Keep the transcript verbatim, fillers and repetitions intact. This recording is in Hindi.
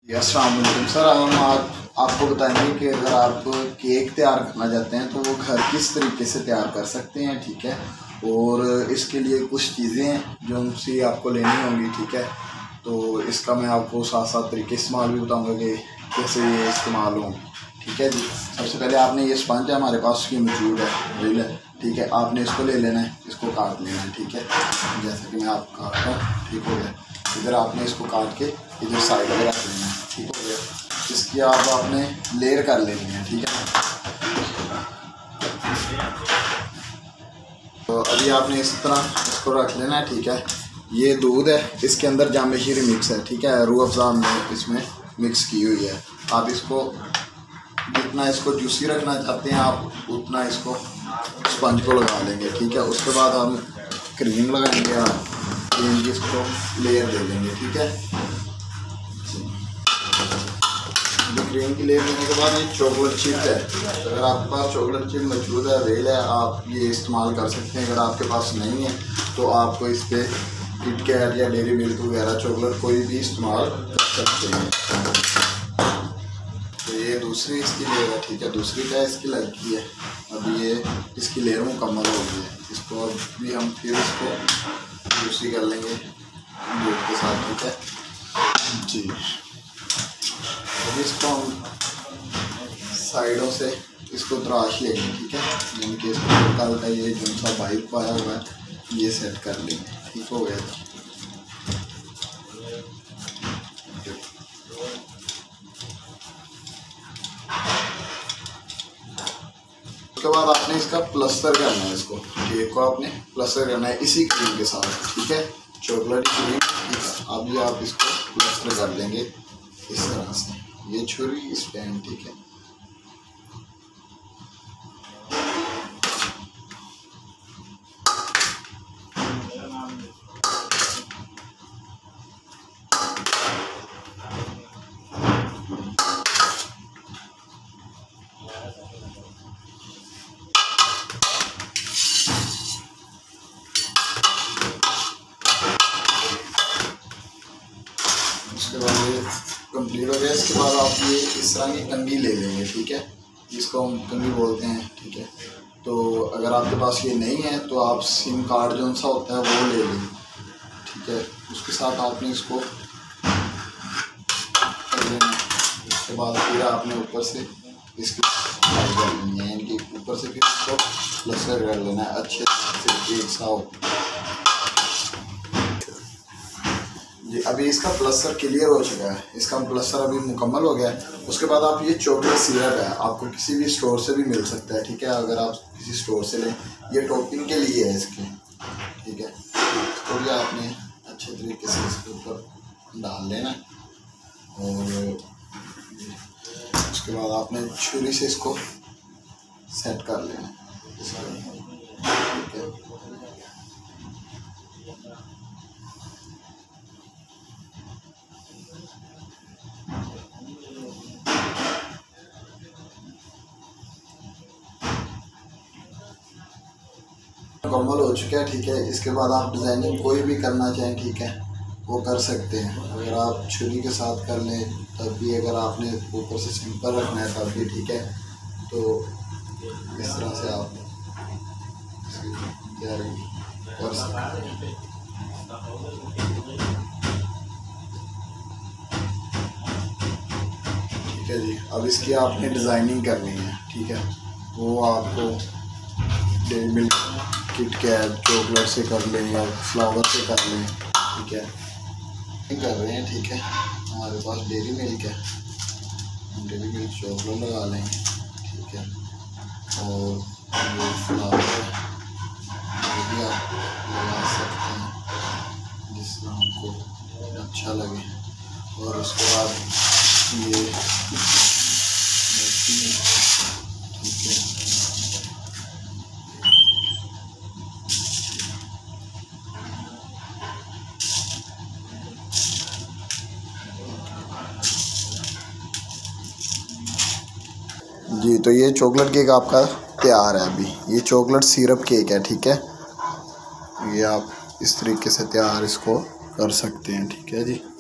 अस्सलाम वालेकुम सर, हम आप आपको बताएंगे कि अगर आप केक तैयार करना चाहते हैं तो वो घर किस तरीके से तैयार कर सकते हैं। ठीक है, और इसके लिए कुछ चीज़ें हैं जो उनसे आपको लेनी होंगी। ठीक है, तो इसका मैं आपको साथ साथ तरीके इस्तेमाल भी बताऊंगा कि कैसे ये इस्तेमाल हों। ठीक है जी, सबसे पहले आपने ये स्पंज है हमारे पास की मौजूद है, रील है। ठीक है, आपने इसको ले लेना है, इसको काट लेना है। ठीक है, जैसा कि मैं आपको काटता हूँ। ठीक हो गया, इधर आपने इसको काट के इधर साइड में रख लेना है। ठीक हो गया, इसकी आप आपने लेयर कर लेनी है। ठीक है, तो अभी आपने इस तरह इसको रख लेना है। ठीक है, ये दूध है, इसके अंदर जामे शीरी मिक्स है। ठीक है, रूह अफ़ज़ा में इसमें मिक्स की हुई है। आप इसको जितना इसको जूसी रखना चाहते हैं आप उतना इसको स्पंज को लगा लेंगे। ठीक है, उसके बाद हम क्रीम लगाएंगे, आप क्रीम की इसको लेयर दे देंगे। ठीक है, क्रीम की लेयर देने के बाद ये चॉकलेट चिप है, अगर आपके पास चॉकलेट चिप मौजूद है, रेल है, आप ये इस्तेमाल कर सकते हैं। अगर आपके पास नहीं है तो आपको इस पर किटकैट या डेयरी मिल्क वगैरह चॉकलेट कोई भी इस्तेमाल कर सकते हैं। तो ये दूसरी इसकी लेयर है। ठीक है, दूसरी का इसकी लगी है। अब ये इसकी लेयर मुकम्मल हो गई है, इसको अब भी हम फिर इसको दूसरी कर लेंगे दूध के साथ। ठीक है जी, अब इसको हम साइडों से इसको तराश लेंगे। ठीक है, यानी कि इसको हल्का हल्का ये जो सा बाइक पाया हुआ है ये सेट कर लेंगे। ठीक हो गया, उसके बाद आपने इसका प्लस्तर करना है, इसको केक को आपने प्लस्तर करना है इसी क्रीम के साथ। ठीक है, चॉकलेट क्रीम। ठीक है, अभी आप इसको प्लस्तर कर लेंगे इस तरह से, ये छुरी इस पेन। ठीक है, उसके बाद ये कंप्लीट हो गया। इसके बाद आप ये इस तरह की कंघी ले लेंगे। ठीक है, जिसको हम कंघी बोलते हैं। ठीक है, तो अगर आपके पास ये नहीं है तो आप सिम कार्ड जो सा होता है वो ले लें। ठीक है, उसके साथ आपने इसको कर लेना। उसके बाद फिर आपने ऊपर से इसकी सफाई कर लेनी है, यानी कि ऊपर से फिर इसको प्लस्तर कर लेना है अच्छे से एक सा हो। अभी इसका प्लस्तर क्लियर हो चुका है, इसका प्लस्तर अभी मुकम्मल हो गया है। उसके बाद आप ये चॉकलेट सिरप है, आपको किसी भी स्टोर से भी मिल सकता है। ठीक है, अगर आप किसी स्टोर से लें, ये टॉपिंग के लिए है इसके। ठीक है, तो ये आपने अच्छे तरीके से इसके ऊपर डाल लेना और उसके बाद आपने छुरी से इसको सेट कर लेना। ठीक है, मुकम्मल हो चुका है। ठीक है, इसके बाद आप डिज़ाइनिंग कोई भी करना चाहें, ठीक है, वो कर सकते हैं। अगर आप छुरी के साथ कर लें तब भी, अगर आपने ऊपर से सिंपल रखना है तब भी। ठीक है, तो इस तरह से आप तैयारी कर सकते हैं। ठीक है जी, अब इसकी आपने डिज़ाइनिंग करनी है। ठीक है, वो आपको डेयरी मिल्क, किटकैट, चॉकलेट से कर लें या फ्लावर से कर लें। ठीक है, कर रहे हैं। ठीक है, हमारे पास डेयरी मिल्क है, हम डेयरी मिल्क चॉकलेट लगा लेंगे। ठीक है, और ये फ्लावर है, वो भी आप लगा सकते हैं जिससे हमको अच्छा लगे। और उसके बाद ये ठीक है, जी, तो ये चॉकलेट केक आपका तैयार है। अभी ये चॉकलेट सिरप केक है। ठीक है, ये आप इस तरीके से तैयार इसको कर सकते हैं। ठीक है जी।